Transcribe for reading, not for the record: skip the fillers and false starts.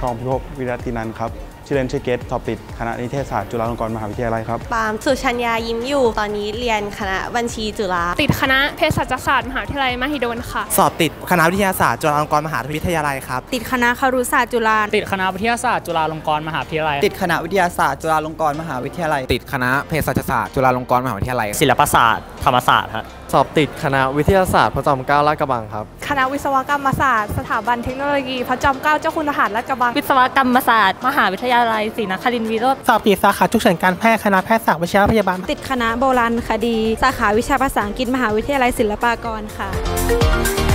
องพิภพวิรัตินันท์ครับชื่อเล่นชื่อเกตสอบติดคณะนิเทศศาสตร์จุฬาลงกรณ์มหาวิทยาลัยครับปามสุชัญญายิ้มอยู่ตอนนี้เรียนคณะบัญชีจุฬาติดคณะเภสัชศาสตร์มหาวิทยาลัยมหิดลค่ะสอบติดคณะวิทยาศาสตร์จุฬาลงกรณ์มหาวิทยาลัยครับติดคณะครุศาสตร์จุฬาติดคณะวิทยาศาสตร์จุฬาลงกรณ์มหาวิทยาลัยติดคณะวิทยาศาสตร์จุฬาลงกรณ์มหาวิทยาลัยติดคณะเภสัชศาสตร์จุฬาลงกรณ์มหาวิทยาลัยศิลปศาสตร์ธรรมศาสตร์สอบติดคณะวิทยาศาสตร์พระจอมเกล้าลาดกระบังครับคณะวิศวกรรมศาสตร์สถาบันเทคโนโลยีพระจอมเกล้าเจ้าคุณทหารลาดกระบังวิศวกรรมศาสตร์มหาวิทยาลัยศรีนครินทร์วิโรจน์สอบติดสาขาฉุกเฉินการแพทย์คณะแพทยศาสตร์วชิรพยาบาลติดคณะโบราณคดีสาขาวิชาภาษาอังกฤษมหาวิทยาลัยศิลปากรค่ะ